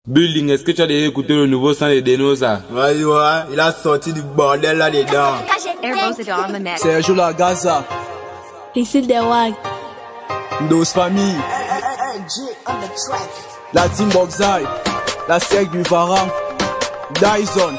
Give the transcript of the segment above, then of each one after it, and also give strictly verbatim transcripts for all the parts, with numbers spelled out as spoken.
Building, est-ce que tu as déjà écouté le nouveau son des Denos ça? Ouais, ouais, il a sorti du bordel là-dedans. Sergio La Gaza. Ici des Wag. Dos Famille. La Team Boxai. La Sec du Varan. Dyson.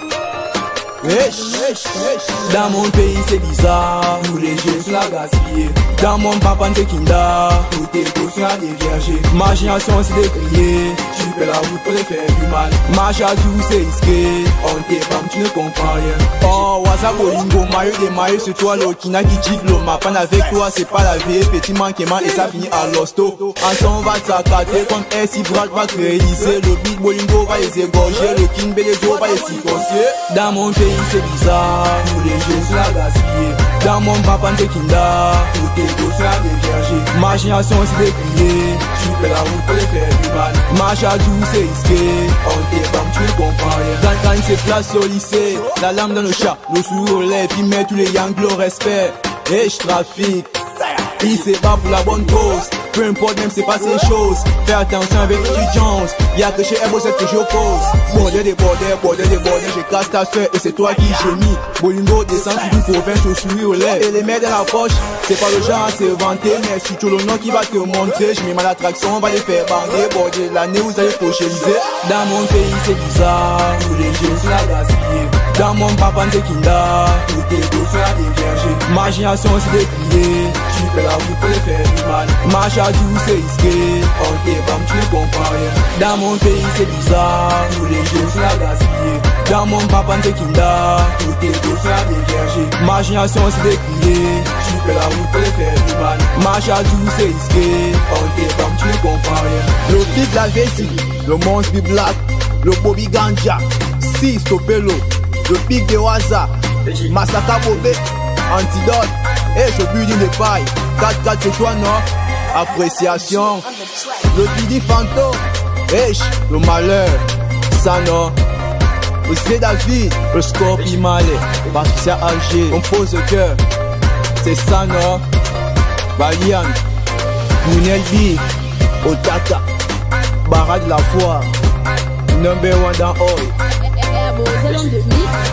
Dans mon pays c'est bizarre, tous les jeux sont la gaspillés. Dans mon papa c'est Kinda, tout est caution à des vierges. Ma génération c'est décrié, tu fais la route pour les faire du mal. Marche à tout c'est risqué, on t'est pas, tu ne comprends rien. Oh, WhatsApp Bolingo, maillot des maillots, c'est toi l'autre qui n'a qui dit l'eau. Ma panne avec toi c'est pas la vie, petit manquement et ça finit à l'hosto. Ensemble on va t'accater comme S I Brad va créer. Le beat Bolingo va les égorger, le King Belezo va les circoncier. Dans mon pays c'est bizarre, tous les jeux sont la gaspillés. Dans mon papa c'est Kinda, tout est caution à des vierges. Ma génération c'est décrié, tu fais la route pour les faire du mal. Marche à tout c'est risqué, on t'est pas, tu ne comprends rien. Quand quand c'est place au lycée, la lame dans le chat, le sourire aux lèvres, il met tous les yangles au respect. Et je trafique, il c'est pas pour la bonne cause. Peu importe même c'est pas ces choses. Fais attention avec l'exigence. Y'a que chez Ebo c'est que j'oppose. Bordel des bordels, bordel des bordels. J'ai casse ta soeur et c'est toi qui gémis. Bolingo descend sur une province au sourire aux lèvres. Et les mets dans la poche, c'est pas le genre à se vanter. Mais c'est tout le nom qui va te montrer. J'mets mal l'attraction, on va les faire bander. Bordel l'année vous allez prochaiser. Dans mon pays c'est bizarre, tous les jeux sont la gaspillés. Dans mon papa c'est Kinda, tout est beau sur la vierge. Ma génération c'est décrié, tu fais la route pour les faire du mal. Marche à tout c'est risqué, on t'est pas, tu ne comprends rien. Dans mon pays c'est bizarre, tous les jeux sont la gaspillés. Dans mon papa c'est Kinda, tout est beau sur la vierge. Ma génération c'est décrié, tu fais la route pour les faire du mal. Marche à tout c'est risqué, on t'est pas, tu ne comprends rien. Le pic la vessie, le monstre bi black, le Bobby Ganja, six Topelo. Le pic de Waza, Masaka Bobé, Antidote, et je building de paille. quatre quatre c'est toi non? Appréciation. Le Didi Fantôme, Esh, le malheur, ça non. Le C David, le Scorpi Malé, Patricia Alger, on pose le cœur, c'est ça non? Balian, Mounel B, Otaka, Barra de la Foire, number one dans all. Bon, c'est l'homme de mix.